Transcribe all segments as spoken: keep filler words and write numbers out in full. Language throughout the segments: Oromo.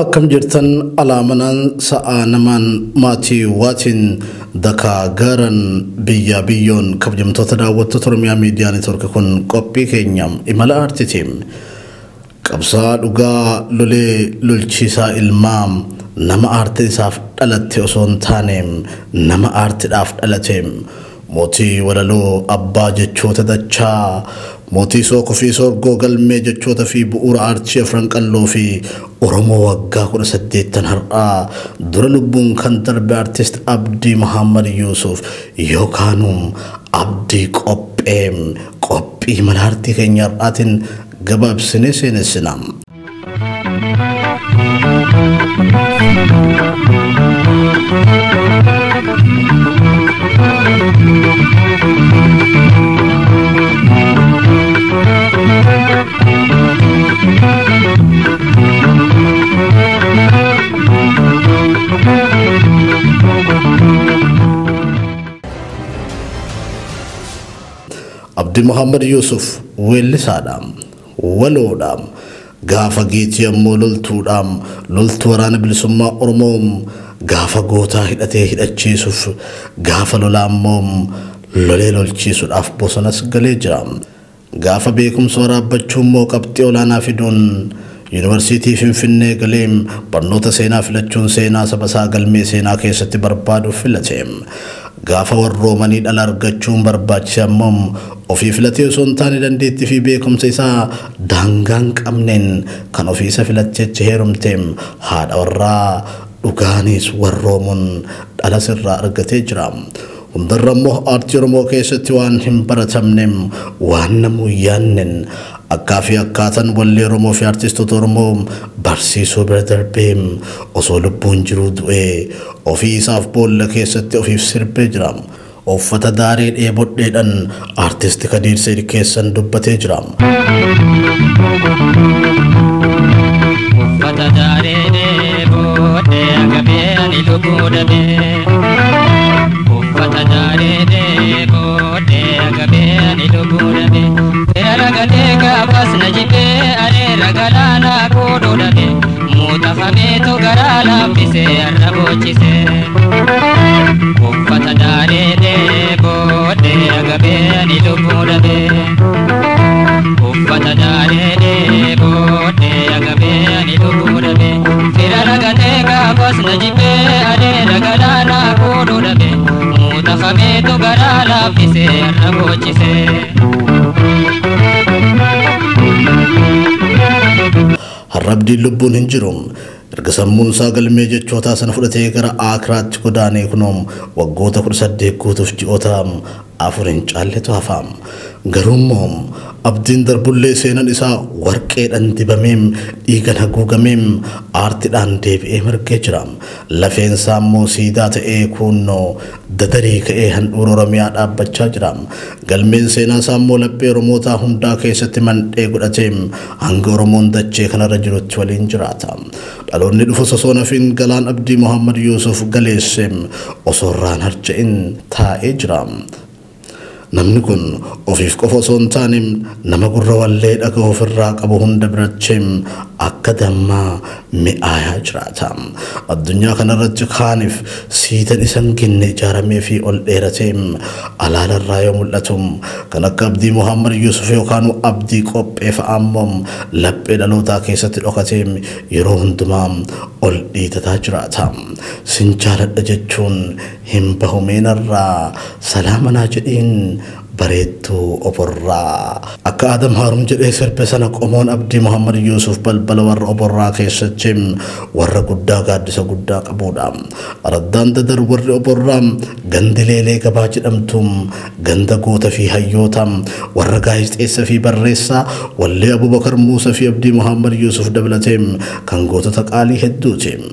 Akkam jirtan alaamanan sa'a naman maatii waatiin daka garan biyya biyyoon kabajamtoota daawwattoota Oromiyaa Miidiyaa Neetwoorkii kun qophii keenya imala aartiitiin qabsaa dhugaa lolee lolchiisaa ilmaa nama aartii isaaf dhalatte osoo hin taane nama aartiidhaaf dhalatte mootii walaloo abbaa jechoota dachaa mootii sookoo fi sorgoo galmee jechoota fi bu'uura aartii afran qalloo fi Oromoo waggaa kudha saddeettan har'aa dura lubbuun kan darbe artist Abdii Muhammad Yusuf yookaan Abdii qophee qophii mala aartii keenya har'aatiin gabaabsinee seenessinaa. Abdii Muhammad Yusuf weellisaadhaam waloodhaam gaafa geetii ammoo loltuudhaam loltuu waraana bilisummaa Oromoom gaafa gootaa hidhatee hidhachiisuuf gaafa lolaa ammoo lolee lolchiisuudhaaf bosonas galee jira gaafa beekumsa waraabbachuu immoo qabxii olaanaa fiduun Yuunivarsiitii Finfinnee galee barnoota seenaa filachuun seenaa saba isaa galmee seenaa keessatti barbaaduuf filate gaafa warroomanii dhala argachuun barbaachisa ammoo ofii filatee osoo hin taane dandeettii fi beekumsa isaa daangaan qabneen kan ofii isa filacheecha heerumte haadha warraa dhugaanis warroomuun dhala sirraa argatee jira. Hundarra immoo aartii Oromoo keessatti waan hin baratamne waan namuu yaannen akka fi akkaataan wallee Oromoo fi aartistoota Oromoo barsiisuu bira darbee osoo lubbuun jiruu du'ee ofii isaaf boolla keessatti ofiif sirbee jira. Uffata daaree dheebodheedhaan aartisti Kadiir Seed keessan dubbatee jira. Uffata daaree dheebodhee agabee ani lubbuu dhabee. Uffata daaree dheebodhee agabee ani lubbuu dhabee. Seera galee gaafas na jibee areera galaanaa koodoo dhabee. Muutafameetu garaa laaffisee har'a boochisee. Uffata daaree dheebodhee agabee ani lubbuu dhabee. Uffata daaree dheebodhee agabee ani lubbuu dhabee. Seera galee gaafas na jibee areera galaanaa koodoo dhabee. Muutafameetu garaa laaffisee har'a boochisee. Har'abdiin lubbuun hin jiru erga sammuun isaa galmee jechootaa sana fudhatee gara Aakiraatti godaanee kunoom waggoota kudha saddeet guutuuf ji'oota afur hin caalletu hafaam garuu immoo abdiin darbullee seenan isaa warqeedhaan dibameem dhiigan haguugameem aartiidhaan deebi'ee margee jira lafeen isaa immoo siidaa ta'ee kunnoo dadarii ka'ee handhuura Oromiyaa dhaabbachaa jira galmeen seenaa isaa immoo laphee Oromootaa hundaa keessatti mandhee godhateem hanga Oromoon dachee kanarra jirutti waliin jiraata dhaloonni dhufu osoo nafiin galaan Abdii Muhammad Yusuf galeesseem osoo irraan harca'in taa'ee jira. Namni kun ofiif qofa osoo hin taane nama gurra wallee dhaga'u ofirraa qabu hunda biracheem akka dammaa mi'aayaa jiraata. Addunyaa kanarratti kaaniif siidan isan kenne ijaaramee fi ol dheerateem alaalarraa yoo mul'atu kan akka Abdii Muhammad Yusuf yookaan Abdii qophee fa'aa immoo laphee dhalootaa keessatti dhokateem yeroo hundumaa ol dhiitataa jiraata. Sin jaaladha jechuun hin bahumeenarraa salaamanaa jedhiin bareedduu oborraa akka Adam Harum jedhee sirbe sana qomoon Abdii Muhammad Yusuf balbala warra oborraa keessatti warra guddaa gaaddisa guddaa qabuudha. Araddaan dadar warri oborraa gandi leelee gabaa jedhamtuun ganda goota fi hayyoota warra gaazexeessa fi barreessaa wallee Abubakar Muusaa fi Abdii Muhammad Yusuf dabalatee kan gootota qaalii hedduuti.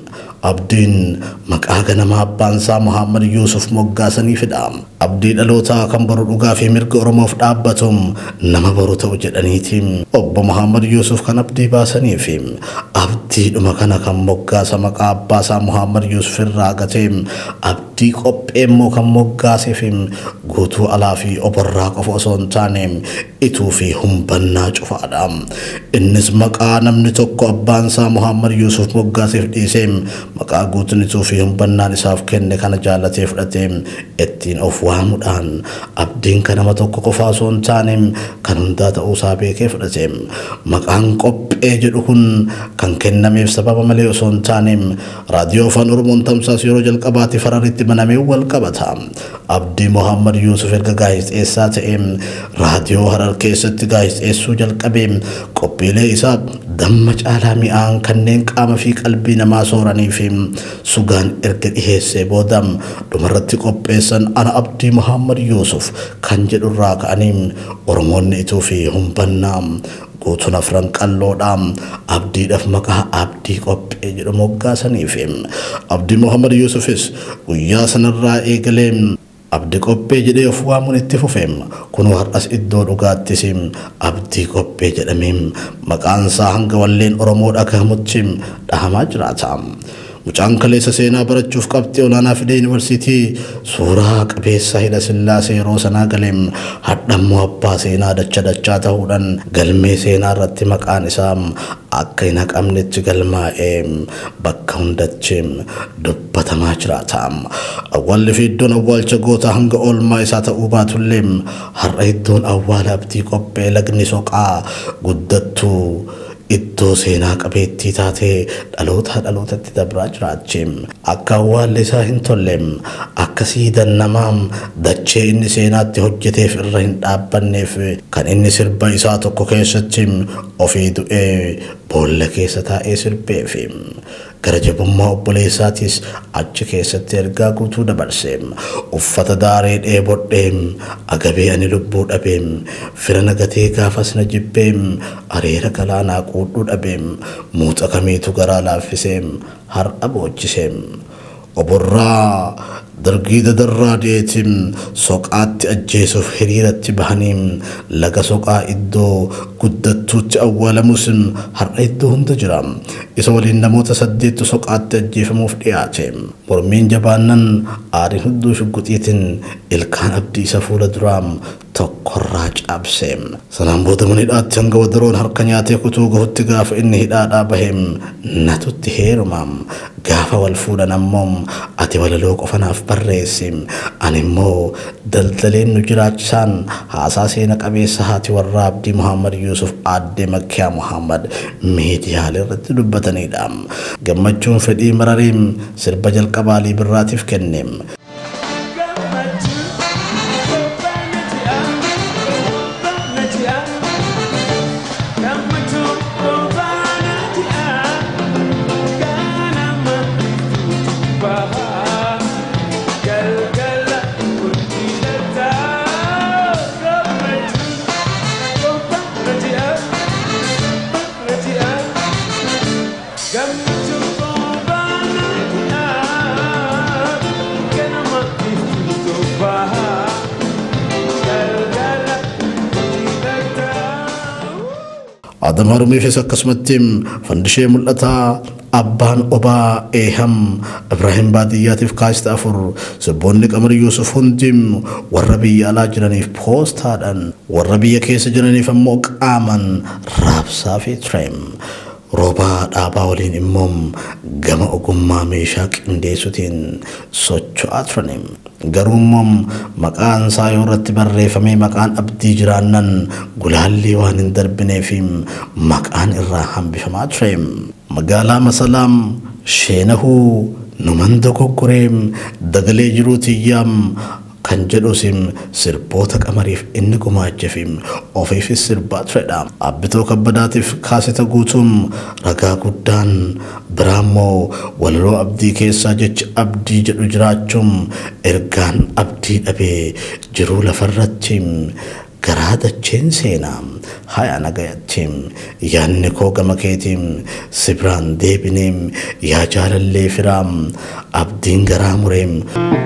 abdiin maqaa ganama abbaansaa Muhammad Yusuf moggaasanii fida. Abdii dhalootaa kan boru dhugaa fi mirga Oromoof dhaabbatum nama boru ta'u jedhaniitiin obbo Muhammad Yusuf kan abdii baasanii fi abdii dhuma kana kan moggaasa maqaa abbaasaa Muhammad Yusuf irraa gateem abdii qophee immoo kan moggaasee fi guutuu alaa fi oborraa qofa osoo hin taane ituu fi humbannaa cufaadha. Innis maqaa namni tokko abbaansaa Muhammad Yusuf moggaaseef dhiiseem maqaa guutuun ituu fi humbannaan isaaf kenne kana jaalatee fudhateem ittiin of waamuudhaan abdiin kan nama tokko qofaa osoo hin taane kan hundaa ta'uusaa beekee fudhateem maqaan qophee jedhu kun kan kennameef sababa malee osoo hin taane raadiyoo afaan Oromoon tamsaas yeroo jalqabaatti Hararitti banamee wal qabata. Abdii Muhammad Yusuf erga gaazexeessaa ta'ee raadiyoo Harar keessatti gaazexeessuu jalqabee qophiilee isaa damma caalaa mi'aan kanneen qaama fi qalbii namaa sooranii fi sugaan erga dhiheessee booda dhumarratti qopheessan ana abdii Muhammad Yusuf kan jedhurraa ka'anii Oromoonni ituu fi humbannaa guutuun afran qalloodhaan abdiidhaaf maqaa abdii qophee jedhu moggaasanii fi abdii Muhammad Yusufis guyyaa sanarraa eegalee abdii qophee jedhee of waamuun itti fufeem kunuu har'as iddoo dhugaattis abdii qophee jedhamee maqaan isaa hanga walleen Oromoo dhagahamutti dhahamaa jiraata. Mucaan kaleessa seenaa barachuuf qabxii olaanaa fidee yuunivarsiitii suuraa qabeessa hidha Sillaasee yeroo sanaa galeem hadhammoo abbaa seenaa dacha dachaa ta'uudhaan galmee seenaa irratti maqaan isaa akka hin haqamnetti galmaa'ee bakka hundatti dubbatamaa jiraata. Awwaalli fi iddoon awwaalcha gootaa hanga oolmaa isaa ta'uu baatullee har'a iddoon awwaala abdii qophee lagni soqaa guddattu iddoo seenaa qabeettii taatee dhaloota dhalootatti dabraa jiraachi. Akka awwaalli isaa hin tolleem akka siidan namaa dachee inni seenaatti hojjeteef irra hin dhaabbanneef kan inni sirba isaa tokko keessatti ofii du'ee boolla keessa taa'ee sirbeef gara jabummaa obboleessaatis achi keessatti ergaa guutuu dabarseem uffata daaree dheebodheem agabee ani lubbuu dhabeem fira nagatee gaafas na jibbeem areera galaanaa quudhuu dhabeem muuxa kamiitu garaa laaffiseem har'a boocciseem oborraa dargii dadarraa deetim soqaatti ajjeesuuf hiriiratti bahaniim laga soqaa iddoo guddattuutti awwaalamus har'a iddoo hunda jira. Isa waliin namoota saddeettu soqaatti ajjeefamuuf dhiyaate. Mormiin jabaannan aariin hudduu shugguxiitiin ilkaan abdii isa fuula duraam tokkorraa cabse. Sanaan booda mana hidhaatti hanga wadaroon harka nyaatee kutuu gahutti gaafa inni hidhaadhaa baheem natutti heerumaam gaafa wal fuudhan ammoo ati walaloo qofanaaf barreessim ani immoo daldaleen nu jiraachisaan haasaa seena qabeessa haati warra abdii Muhammad Yusuf aadde Makkiyaa Muhammad miidiyaalee irratti dubbatanidha. Gammachuun fedhii marareem sirba jalqabaa Birraatiif kenneem. Adam Harumee fi akkasumatti fandishee mul'ataa abbaan obaa eeham Ibrahim baadiyyaatiif kaasita afur sirboonni Qamar Yusuf hundim warra biyya alaa jiraniif poostaadhaan warra biyya keessa jiraniif ammoo qaaman raabsaa fi tireem roobaa dhaabaa waliin immoo gama ogummaa meeshaa qindeessuutiin socho'aa turaniim. Garuu immoo maqaan isaa yoo irratti barreeffamee maqaan abdii jiraannan gulaallii waan hin darbineef maqaan irraa hambifamaa tureem. Magaalaa Masalaam sheenahuu numan dogoggoreem dagalee jiruutiyyaam kan jedhusim sirboota Qamariif inni gumaacheefim ofiifis sirbaa turedha. Abbitoo Kabbadaatiif kaasita guutuum ragaa guddaan biraammoo walaloo abdii keessaa jecha abdii jedhu jiraachuun ergaan abdii dhabee jiruu lafarratti garaada chensena haya nagayatim yanne ko gamaketim sibran debinim ya jalalle firam abdin garamurem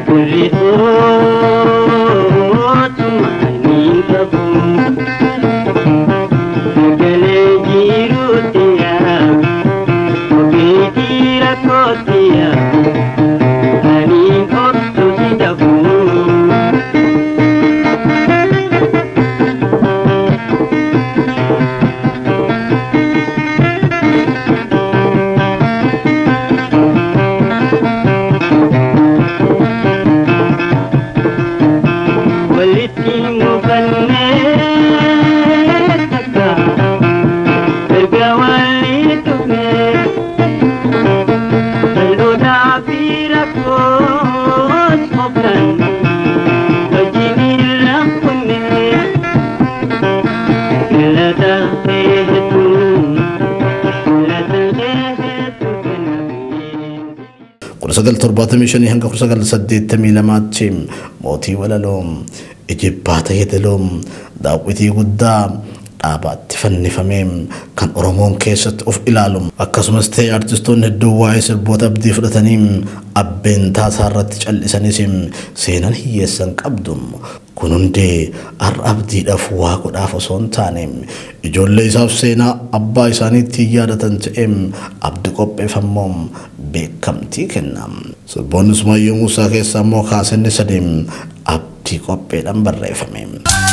سجل تربات ميشاني هنگا سجل سديد تميلمات تيم موتي ولا لوم إجبات يدلوم داوتي قدام أبات تفني فميم كان أرمون كيست أوف إلالوم أكاسمستي أرتستون الدواعي سربوت أبدي فرتنيم أبين تاثارت تجعل إسانيسيم سينان هي سنك أبدوم كنوندي أر أبدي أفواق ودافصون تانيم إجول ليساف سينا أبا إساني تيادة تنتئم أبدي قب إفهموم بكم تيكنام سربون اسمه يوموسا كيسا موخاسن نسديم أبدي قب إلام بريفميم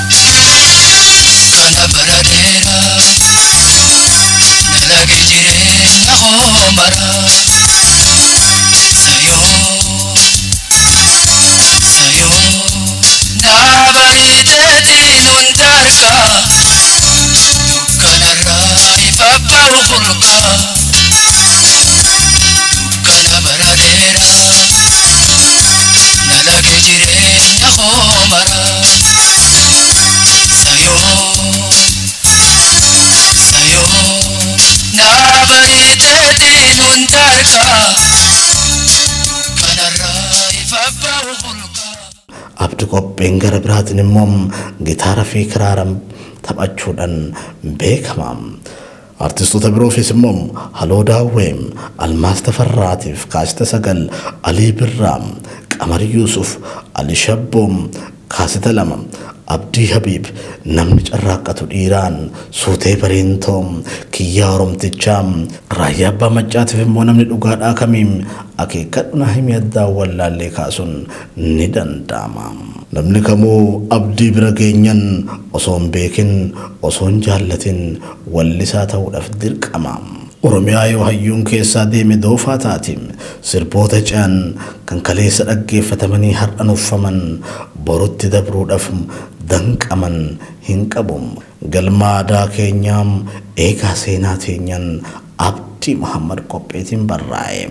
abdi qopheen gara biraatiin immoo gitaara fi kiraaran taphachuudhaan beekama. Artistoota biroofis immoo Haloo Daawweem, Almaas Tafarraatiif, Kaasita Sagal, Alii Birraa, Qamar Yuusuf, Ali Shabboom, Kaasita Lama, Abdii Habiib, namni carraaqqatu dhiiraan, Suutee Bareentoo, Kiyyaa Oromtichaa, Raayyaa Abbaa Maccaatiif immoo namni dhugaadhaa kamiim akeekkadhu na himi addaa wallaallee kaasuun ni danda'ama. Namni kamuu abdii bira geenyan osoo hin beekin osoo hin jaallatin wallisaa ta'uudhaaf dirqama. Oromiyaa yoo hayyuun keessaa deeme doofaa taati sirboota ce'an kan kaleessa dhaggeeffatamanii har'a nuffaman borutti dabruudhaaf danqaman hin qabu. Galma aadaa keenyaam eegaa seenaa teenyan Abdii Muhammad Qopheetiin barraa'e.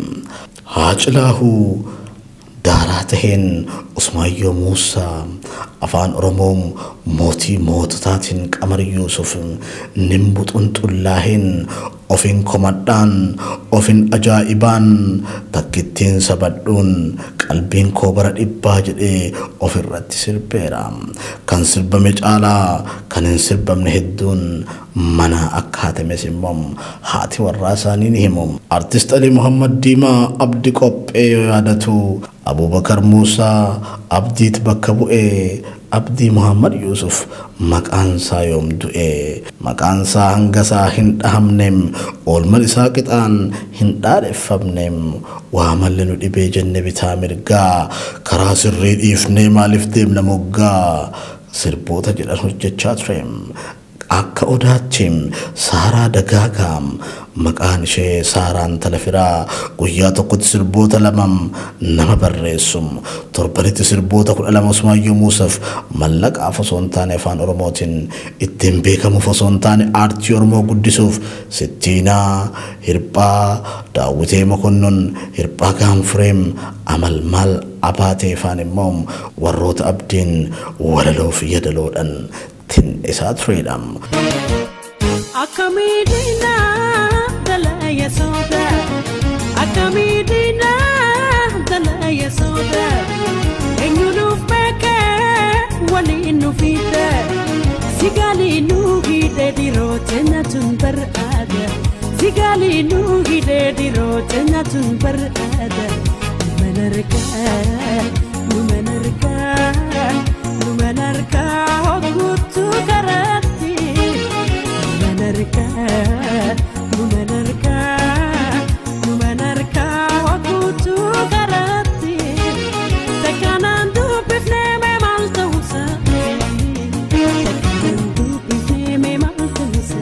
Haacilaahu daaraa taheen Usmaayyoo Muusaa afaan Oromoo mootii moototaatiin Qamar Yuusuf nimbuxun xullaahin ofin komadhaan ofin ajaa'ibaan takkittiin sabadhuun qalbiin koo bara dhibbaa jedhee ofirratti sirbeera. Kan sirbame caalaa kan hin sirbamne hedduun mana akka haatames immoo haati warraa isaanii ni himu. Artist Ali Muhammad Diimaa Abdii Qophee yoo yaadatu Abubakar Muusaa Abdiit bakka bu'ee Abdii Muhammad Yusuf maqaan isaa yoom du'e maqaan isaa hanga isaa hin dhahamneem oolman isaa qixaan hin dhaadheffamneem waa malle nu dhibee jenne bitaa mirgaa karaa sirrii dhiifnee maaliif deemna moggaa sirboota jedhan hojjechaa tureem. Akka odaachim Saaraa Dagaagaam maqaan ishee Saaraan Talafiraa guyyaa tokkotti sirboota lamam nama barreessum torbanitti sirboota kudha lama Usmaayyoo Muusaaf mallaqaaf osoo hin taane afaan Oromootiin ittiin beekamuuf osoo hin taane aartii Oromoo guddisuuf Sittiinaa Hirphaa Daawwitee Mokonnon Hirphaa Gaanfureem Amal Maal Abaatee faan immoo warroota abdiin walaloof yadaloodhan isaa tureedhaam. Akamidina dalaya soda Akamidina dalaya soda Enyunuf beke wali inufite nu hide dirote natun barada manarka nu manarka nu manarka hokutu karati manarka nu manarka nu manarka hokutu karati takanandu bifne me maltausa takanandu bifne me maltausa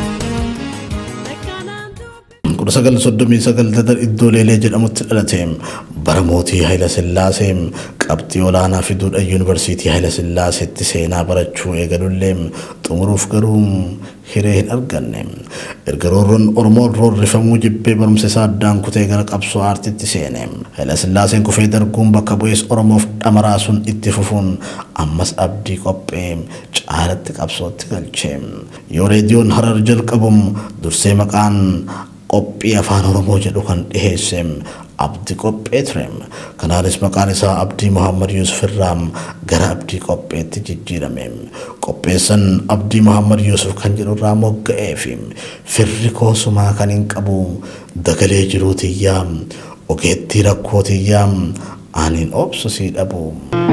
sagal soddomi sagal dadar iddoleelee jedhamutti dhalateem bara mootii Hayila Sillaaseem qabxii olaanaa fiduudha yuunivarsiitii Hayila Sillaaseetti seenaa barachuu eegalulleem xumuruuf garuu hiree hin arganne. Erga roorroon Oromoo roorrifamuu jibbee barumsa isaa addaan kutee gara qabsoo aartiitti seene. Hayila Sillaaseen kufee darguun bakka bu'ees Oromoof dhamaraa sun itti fufuun ammas abdii qophee caalatti qabsootti galchee. Yoo reediyoon Harar jalqabuun dursee maqaan qophii afaan Oromoo jedhu kan dhiheessem abdii qophee ture. Kanaanis maqaan isaa Abdii Muhammad Yusuf irraa gara abdii qopheetti jijjiirame. Qopheessan Abdii Muhammad Yusuf kan jedhu irraa mogga'eef firri koosumaa kan hin qabu dagalee jiruutiyyaa ogeettii rakkootiyyaa aniin obsu sii dhabu.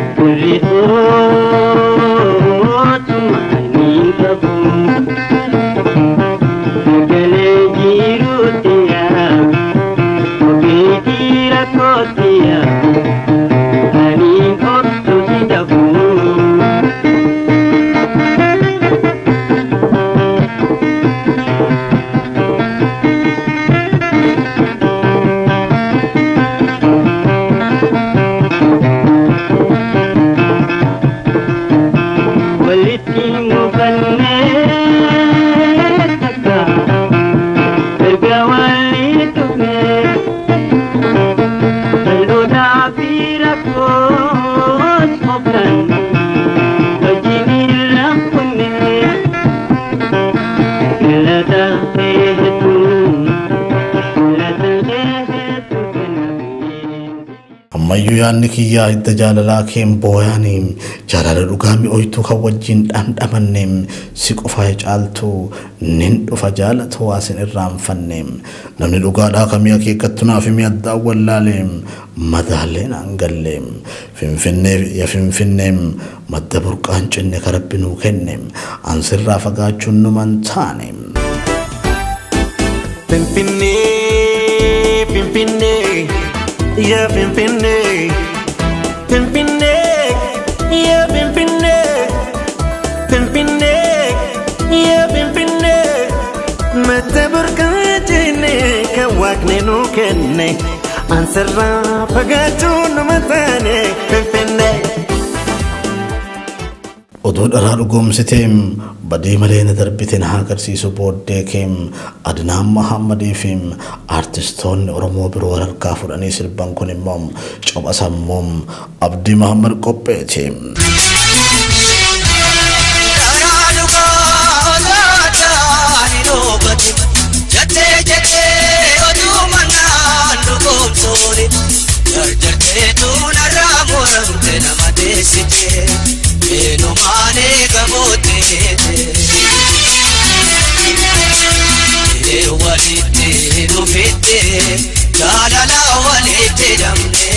Ammayyu yaanni kiyyaa hidda jaalalaa keen booyaaniim jaalala dhugaami oytuu kan wajjin dhandhamanneem si qofaa caaltu nin dhufa jaalatu waasin irraanfanneem namni dhugaadhaa kamii akeekkattunaaf himi addaa wallaaleem madaaleen aangalleem finfinnee ya finfinneem madda burqaan cinne karabbinuu kenneem ansirraa fagaachuun numan taaneem. Finfinnee Finfinnee ya Finfinnee Finfinnee ya Finfinnee Finfinnee ya Finfinnee madda burqaan cinne kan waaqni nuu kenne ansirraa fagaachuun numan taane Finfinnee. Oduu dharaa dhugoomsiteem badii malee na darbiteen haa agarsiisu booddee keem Adnaan Muhammadiifim artistoonni Oromoo biroo harkaa fudhanii sirban kun immoo copha sammuum Abdii Muhammad qopheeteem. No mane gamote e walite no fete jalala walite damne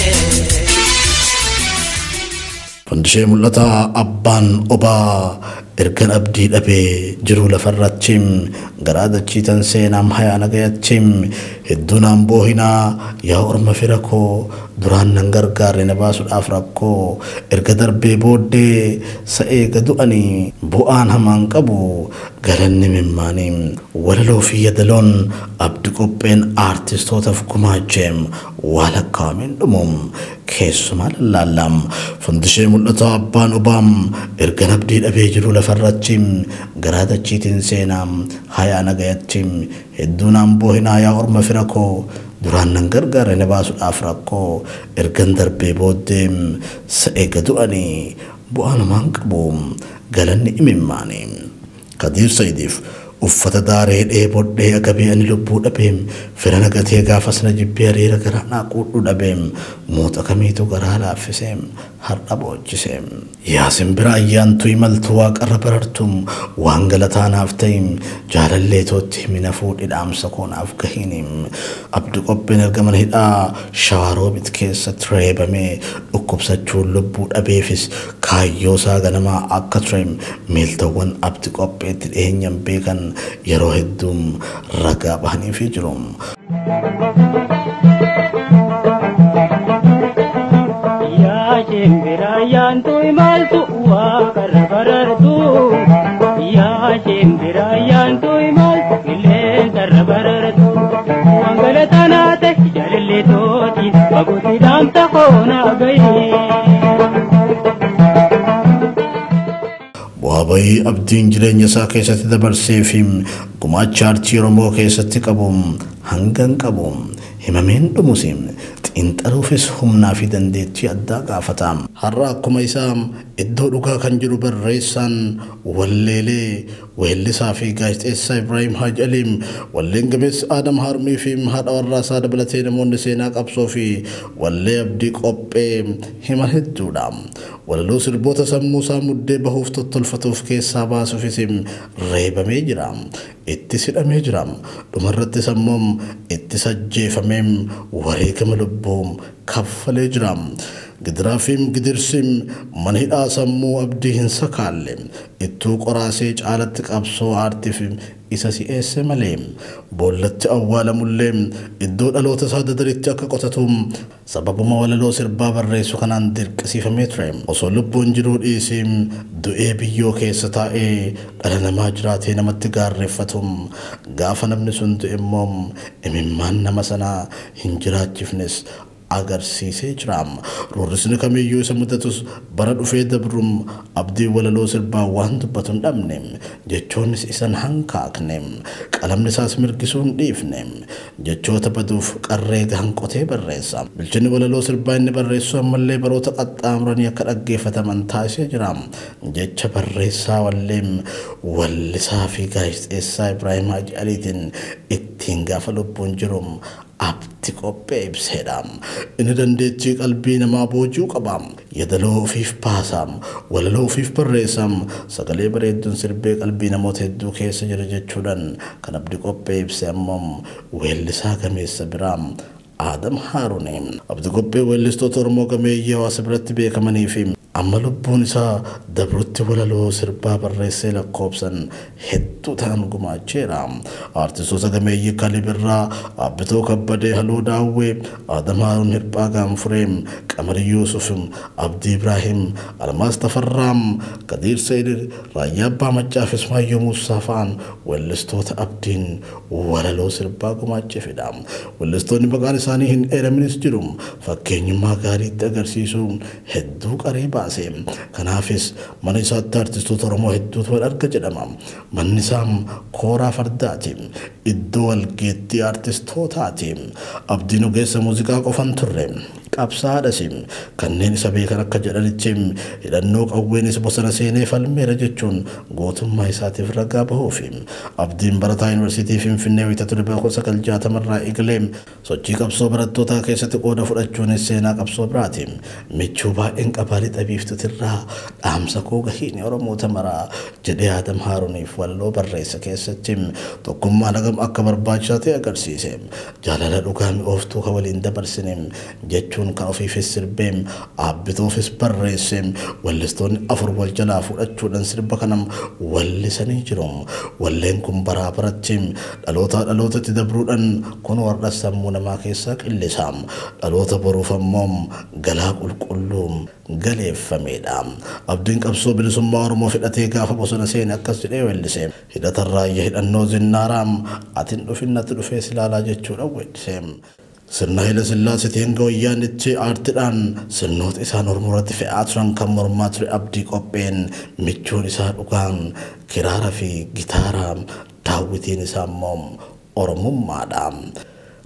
Fandishee mul'ata abbaan obaa ergan abdii dhabee jiru lafarratchim garaa dachiitan seenaam hayaa nagayachim hedduunaan boohinaa yaa orma fira koo duraan nan gargaarre na baasuudhaaf rakkoo erga darbee booddee sa'ee gadu'anii bu'aan hamaan qabu galanni mimmaaniim walaloo fi yadaloon abdi qopheen aartistootaaf gumaacheem waa lakkaa'ameen dhumuum keessumaa lallaallam. Fandishee mul'ata abbaan obaam ergan abdii dhabee jiru lafarratchim garaa dachiitin seenaam hayaa nagayachim hedduunaan boohinaa yaa orma fira koo duraan nan gargaarre na baasuudhaaf rakkoo ergan darbee booddeem sa'ee gadu'anii bu'aan hamaan qabu galanni imimmaanii. Kadiir Sayidiif uffata daaree dheebodhee agabee ani lubbuu dhabeem firana gatee gaafas na jibbee hariira garaa naa quudhu dhabeem moota kamiitu garaa laaffiseem har'a boocciseem yaa simbira ayyaantu imaltu waaqarra barartum waan galataa naaf ta'im jaalallee tootti himina fuudhi dhaamsa koo naaf gahinim abdi qopheen ergaman hidhaa shawaroobit keessatti reebamee dhukkubsachuun lubbuu dhabeefis kaayyoo isaa ganamaa akka tureem miiltawwan abdi qopheetti dhiyeenyan beekan yeroo hedduum ragaa bahaniifii jirum. Yaa shimbira yaantu imaltu waaqarra barartu yaa shimbira yaantu imaltu qilleensarra barartu waan galataa naa ta'e jaalallee tooti baguutti dhaamsa koo naa gahi. Bu'aa abdiin jireenya isaa keessatti dabarsee fi gumaacha aartii Oromoo keessatti qabuun hangan qabuun himameen dhumuusim xiinxaluufis humnaa fi dandeettii addaa gaafataam. Har'a akkuma isaa iddoo dhugaa kan jiru barreessaan walleelee weellisaa fi gaazexeessaa Ibraahim Haji Aliim walleen gameessa Aadam Harmii fi haadha warraa isaa dabalatee namoonni seenaa qabsoo fi wallee abdii qophee himan hedduudha. Walaloo sirboota sammuu isaa muddee bahuuf tottolfatuuf keessaa baasuufis reebamee jira. Itti sidhamee jira. Dhumarratti sammuun itti sajjeefamee wareegama lubbuun kaffalee jira. Gidiraafiim gidirsiim mana hidhaa sammuu abdii hin sakaalle ittuu qoraasee caalatti qabsoo aartiif isa si'eesse malee boollatti awwaalamullee iddoo dhaloota isaa dadaritti akka qotatuun sababuma walaloo sirbaa barreessu kanaan dirqisiifamee ture. Osoo lubbuun jiruu dhiisiim du'ee biyyoo keessa taa'ee dhala namaa jiraatee namatti gaarreeffatuun gaafa namni sun du'e immoo imimmaan nama sanaa hin jiraachifnes agarsiisee jira. Roorrisni kamiyyuu isa mudatus bara dhufee dabruun abdii walaloo sirbaa waan dubbatu hin dhabne jechoonnis isan hankaakne qalamni isaas mirgisuu hin dhiifne jechoota baduuf qarree gahan qotee barreessa. Bilchinni walaloo sirbaa inni barreessu ammallee baroota qaxxaamuranii akka dhaggeeffataman taasisee jira. Jecha barreessaa walleem wallisaa fi gaazexeessaa Ibraahim Haji Aliitiin ittiin gaafa lubbuun jiru abdi qophee ibseedha. Inni dandeettii qalbii namaa boojuu qaba. Yadaloo ofiif baasa. Walaloo ofiif barreessa. Sagalee bareedduun sirbee qalbii namoota hedduu keessa jira jechuudhaan kan abdi qophee ibse ammoo weellisaa gameessa biraa Aadam Haaruun. Abdi qophee weellistoota Oromoo gameeyyii hawaasa biratti beekamanii fi amma lubbuun isaa dabrutti walaloo sirbaa barreessee lakkoobsan hedduu ta'an gumaacheera. Aartistoota gameeyyii Kalibirraa, Abbitoo Kabbadee, Haluu Daawwee, Aadam Haaruun, Hirphaa Gaanfureem, Qamarii Yuusuf, Abdii Ibraahim, Almaas Tafarraam, Kadiir Seedir, Raayyaa Abbaa Maccaa fi Ismaayyoo Muusaa fa'aan weellistoota abdiin walaloo sirbaa gumaacheefidha. Weellistoonni maqaan isaanii hin eeraminis jiru. Fakkeenyummaa gaariitti agarsiisuun hedduu qariiba. Kanaafis mana isaatti aartistoota Oromoo hedduutu wal arga jedhama. Manni isaa kooraa fardaati. Iddoo walgeettii aartistootaati. Abdiin ogeessa muuziqaa qofan turre. Qabsaadhasi kanneen isa beekan akka jedhanitti hidhannoo qawweenis bosona seenee falmeera jechuun gootummaa isaatiif ragaa bahuufi. Abdiin barataa yuunivarsiitii Finfinnee wayita ture bara kudha sagal jaatamarraa eegalee sochii qabsoo barattootaa keessatti qooda fudhachuunis seenaa qabsoo biraati. Michuu baay'een qabaalii xabiiftutirraa dhaamsa koo gahiin Oromoota maraa jedhee Aadam Haaruuniif walaloo barreessa keessatti tokkummaa nagam akka barbaachisaa ta'e agarsiise. Jaalala dhugaa mi'ooftuu kan waliin dabarsine jechuun kan ofiifis sirbeem Abbitoofis barreesseem wallistoonni afur wal jalaa fudhachuudhaan sirba kanam wallisanii jiru. Walleen kun baraa baratti dhaloota dhalootatti dabruudhaan kun warra sammuu namaa keessaa qillisaam dhaloota boruuf ammoo galaa qulqulluu galeeffameedha. Abdiin qabsoo bilisummaa Oromoo fidhatee gaafa bosona seene akkas jedhee weellise. Hidhatarraa iyya hidhannoo zinnaaraam atin dhufinnatti dhufee silaalaa jechuudha weellise. Sirna Haile Sillaaseetiin gawwayyaan itti aartiidhaan sirnoota isaan Oromoorratti fe'aa turan kan mormaa ture abdii qopheen michuun isaa dhugaan kiraara fi gitaara daawwitiin isaa immoo Oromummaadha.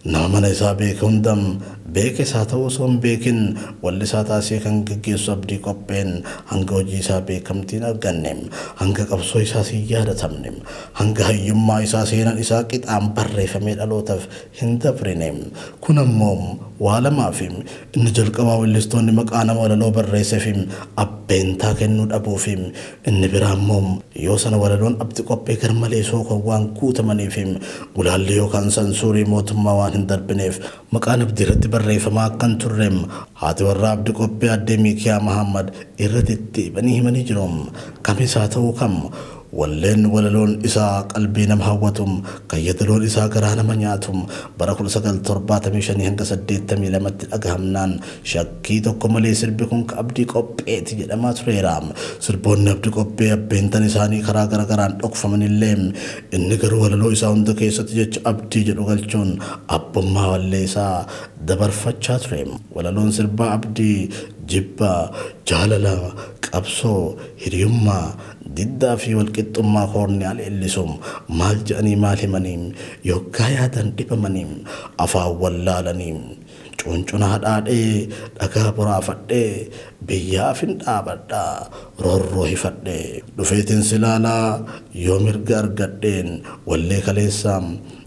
nama mana isaa beeke hundam beeke isaa ta'uu osoo hin beekin walli isaa taasisee kan gaggeessu abdii qopheen hanga hojii isaa beekamtiin arganne hanga qabsoo isaa si yaadatamne hanga hayyummaa isaa seenan isaa qixaan barreeffamee dhalootaaf hin dabrine kun ammoo waa lamaaf inni jalqabaa weellistoonni maqaa nama walaloo barreesseef abbeentaa kennuu dhabuuf inni biraa ammoo yoo sana walaloon abdii qophee garmalee sookoo waan guutamaniif gulaallee yookaan sansuurii mootummaa waan hin darbineef maqaan abdii irratti barreeffamaa akkan turreem haati warraa abdii qophee addee Miikiyaa Mahammad irratti deebanii himanii jiru kamisaa ta'uu kam walleen walaloon isaa qalbii nama hawwatum kayyadaloon isaa garaa nama nyaatum bara kudha sagal torbaatamii shanii hanga saddeettamii lamatti dhagahamnaan shakkii tokko malee sirbi kun ka abdii qopheeti jedhamaa tureera sirboonni abdii qophee abbeentan isaanii karaa garagaraan dhokfamanillee inni garuu walaloo isaa hunda keessatti jecha abdii jedhu galchuun abbummaa wallee isaa dabarfachaa ture walaloon sirbaa abdii jibba jaalala qabsoo hiriyummaa diddaa fi walqixxummaa koorniyaal illisum maal jedhanii maal himanii yoggaa yaadan dhibamanii afaan wallaalanii cuuncuna hadhaadhee dhagaa boraafadhee biyyaaf hin dhaabadhaa roorroo hifadhee dhufeetiin silaalaa yoo mirga argadheen wallee kaleessaa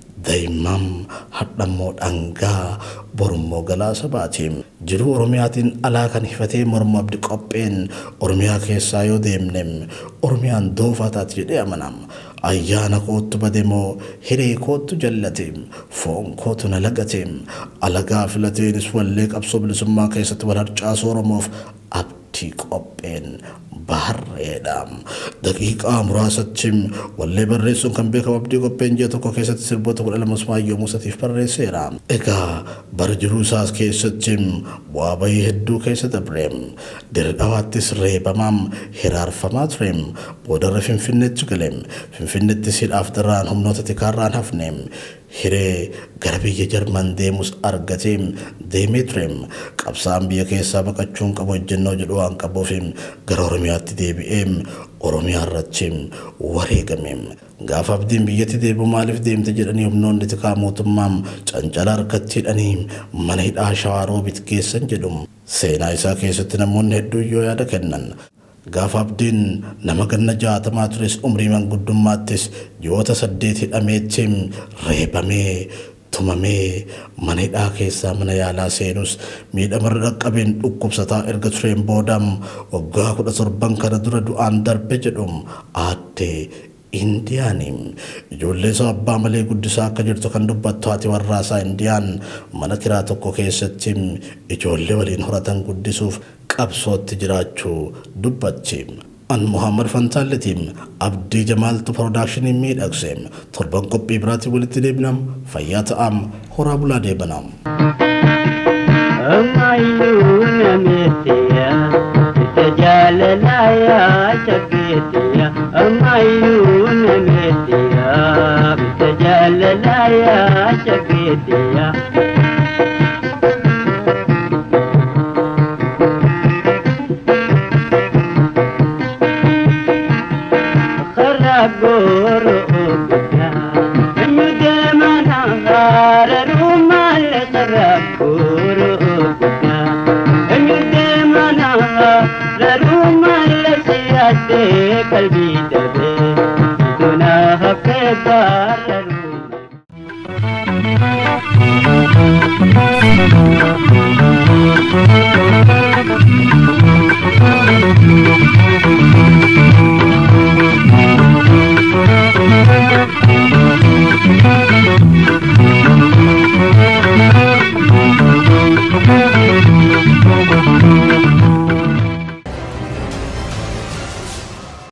daimam hadhammoo dhangaa borummoo galaasa baatiin jiru oromiyaatiin alaa kan hifatee morma abdii qopheen oromiyaa keessaa yoo deemnem oromiyaan doofaa taati jedhee amanam ayyaana kootu bademoo hiree kootu jallateem foon kootu na lagateem alagaa filateenis wallee qabsoo bilisummaa keessatti wal harcaasuu oromoof abdii qopheen barreedam daqiiqaa muraasattim wallee barreessuun kan beekamu abdii qopheen ji'a tokko keessatti sirboota kudha lama Usmaayyoo Muusatiif barreesseera egaa bara jiruu isaas keessattim bu'aa bahii hedduu keessa dabreem dirdhawaattis reebamaam hiraarfamaa tureem boodarra finfinneetti galeem finfinneetti sidhaaf darraan humnoota tikaarraan hafneem hiree gara biyya Jarman deemus argateem deemee tureem qabsaan biyya keessaa baqachuun qabu hojjennoo jedhu waan qabuufim gara Oromiyaatti deebi'eem Oromiyaa irrattim wareegameem gaafa abdiin biyyatti deebi'u maaliif deemte jedhanii humnoonni tikaa mootummaam cancala harkatti hidhanii mana hidhaa Shawaaroobiit geessan jedhum seenaa isaa keessatti namoonni hedduu yoo yaada kennan gaafa abdiin nama ganna jaatamaa tures umrii manguddummaattis ji'oota saddeet hidhameettim reebamee tumamee mana hidhaa keessaa mana yaalaa seenus miidhamarra dhaqqabeen dhukkubsataa erga tureen boodam waggaa kudha torban kana dura du'aan darbe jedhum aaddee Indiyaanim ijoollee isaa abbaa malee guddisaa akka jirtu kan dubbattu haati warraasaa Indiyaan mana kiraa tokko keessatti ijoollee waliin horatan guddisuuf qabsootti jiraachuu dubbatti an Muhammad Fantaalleetiim abdii jamaaltu production miidhagseem torban qophii biraatti walitti deebinam fayyaa ta'am horaa bulaa deebanam Amayuna metiya tajalala ya chaketiya Amayuna metiya tajalala ya chaketiya